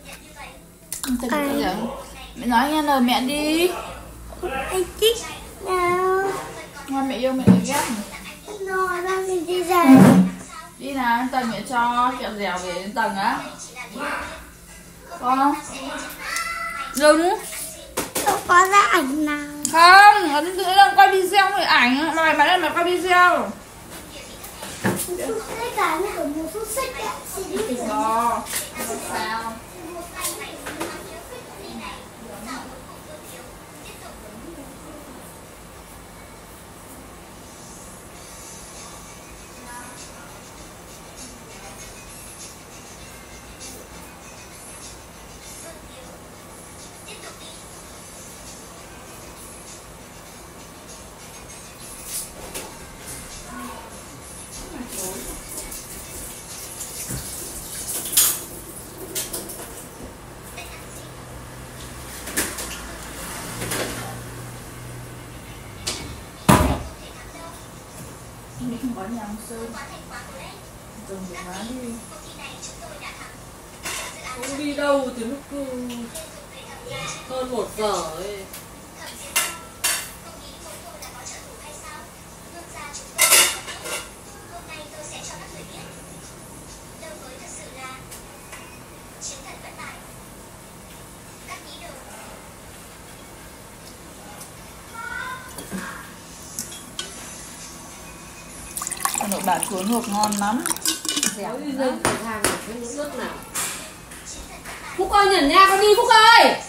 Mẹ nói nghe lời mẹ đi. Anh thích nào. Ngoan mẹ yêu mẹ ghét. Nó đang đi ra. Đi nào, đến tầng mẹ cho kẹo dẻo về đến tầng á. Con đừng. Không có ra ảnh nào. Không, ở đây đang quay video rồi ảnh. Mày đây mày quay video. Cái cả nó của một phút xích ạ. Đó, sao? Mình không có nhà ông Sơn. Dùng để bán đi. Không đi đâu từ lúc hơn 1 giờ ấy. Hà Nội bà chuối luộc ngon lắm. Dẻo đi lên cửa hàng này cái nước nào. Phúc ơi nhận nha, con đi Phúc ơi.